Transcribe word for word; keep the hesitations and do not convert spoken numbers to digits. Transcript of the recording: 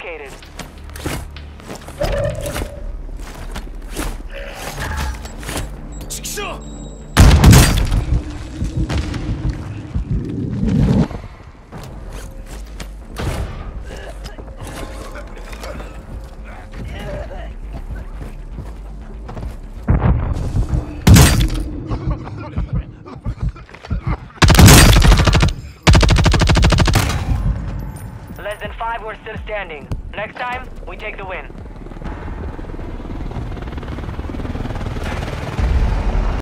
located. Less than five, we're still standing. Next time, we take the win.